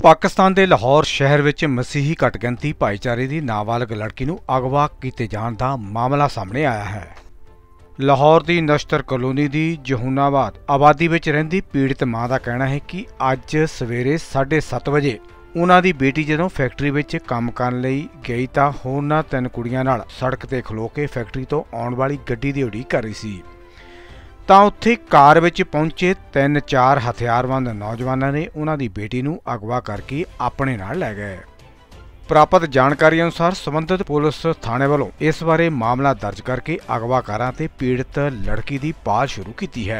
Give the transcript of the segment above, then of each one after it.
पाकिस्तान के लाहौर शहर विच मसीही घटगिणती भाईचारे की नाबालग लड़की नूं अगवा किए जाण दा मामला सामने आया है। लाहौर की नश्तर कलोनी की जहूनाबाद आबादी विच रहिंदी पीड़ित मां का कहना है कि अज सवेरे 7:30 बजे उन्हां दी बेटी जदों फैक्ट्री विच काम करन लई गई तां होरनां 3 कुड़ियां नाल सड़क ते खलो के फैक्ट्री तो आउण वाली गड्डी दी उड़ीक कर रही सी तां उत्थे कार विच पहुंचे 3-4 हथियारबंद नौजवानों ने उन्हां दी बेटी नूं अगवा करके अपने नाल लै गए। प्राप्त जानकारी अनुसार संबंधित पुलिस थाणे वालों इस बारे मामला दर्ज करके अगवाकारां ते पीड़ित लड़की की भाल शुरू की है।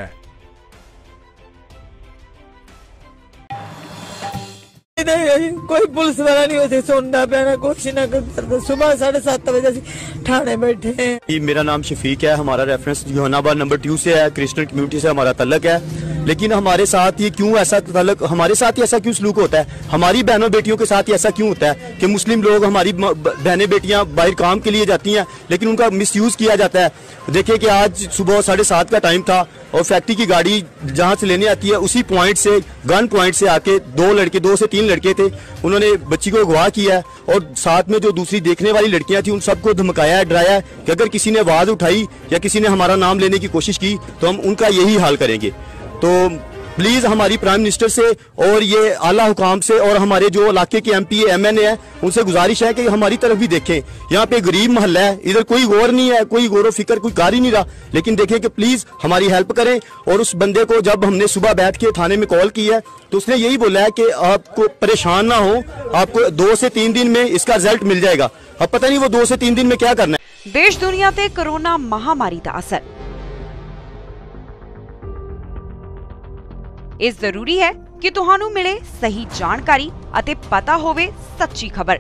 कोई पुलिस वाला नहीं होते, सुनना पैना कुछ ना करता। सुबह 7:30 बजे थाने बैठे हैं। मेरा नाम शफीक है, हमारा रेफरेंस जहानाबाद नंबर 2 से है, क्रिश्चियन कम्युनिटी से हमारा तल्लक है। लेकिन हमारे साथ ये क्यों ऐसा तल्लक, हमारे साथ ही ऐसा क्यों सलूक होता है, हमारी बहनों बेटियों के साथ ही ऐसा क्यों होता है कि मुस्लिम लोग, हमारी बहनें बेटियां बाहर काम के लिए जाती हैं लेकिन उनका मिसयूज किया जाता है। देखिए कि आज सुबह 7:30 का टाइम था और फैक्ट्री की गाड़ी जहां से लेने आती है उसी पॉइंट से, गन पॉइंट से आके 2 से 3 लड़के थे, उन्होंने बच्ची को अगवा किया और साथ में जो दूसरी देखने वाली लड़कियां थी उन सबको धमकाया, डराया कि अगर किसी ने आवाज उठाई या किसी ने हमारा नाम लेने की कोशिश की तो हम उनका यही हाल करेंगे। तो प्लीज हमारी प्राइम मिनिस्टर से और ये आला हुकाम से और हमारे जो इलाके के MP MNA है उनसे गुजारिश है कि हमारी तरफ भी देखें। यहाँ पे गरीब मोहल्ला है, इधर कोई गौर नहीं है, कोई गौर फिक्र कोई कार ही नहीं रहा, लेकिन देखें कि प्लीज हमारी हेल्प करें। और उस बंदे को जब हमने सुबह बैठ के थाने में कॉल की है तो उसने यही बोला है कि आपको परेशान ना हो, आपको 2 से 3 दिन में इसका रिजल्ट मिल जाएगा। अब पता नहीं वो 2 से 3 दिन में क्या करना है। देश दुनिया ते कोरोना महामारी का असर इस जरूरी है कि तुहानू मिले सही जानकारी अते पता होवे सच्ची खबर।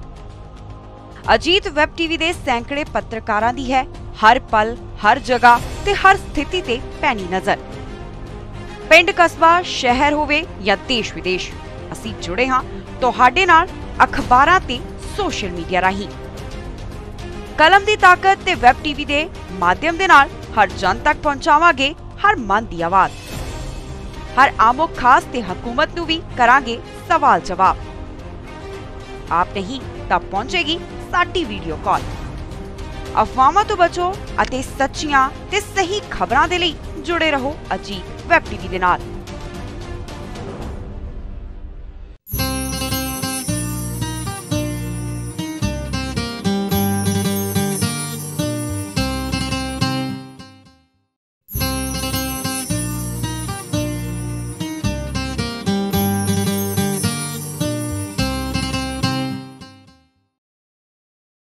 अजीत वैब टीवी दे सैकड़े पत्रकारां दी है हर पल, हर जगह ते हर स्थिति ते पैनी नजर। पिंड कस्बा शहर होवे या देश विदेश, असी जुड़े हां तुहाडे नाल अखबारां ते सोशल मीडिया राही। कलम दी ताकत ते वैब टीवी दे माध्यम दे नाल हर जन तक पहुंचावांगे हर मन दी आवाज। हर आमो खास ते हुकूमत नू भी करांगे सवाल जवाब। आप नहीं तब पहुंचेगी साडी वीडियो कॉल। अफवाहां तो बचो अते सच्चियां ते सही खबरां दे लई जुड़े रहो अजीत वैब टीवी दे नाल।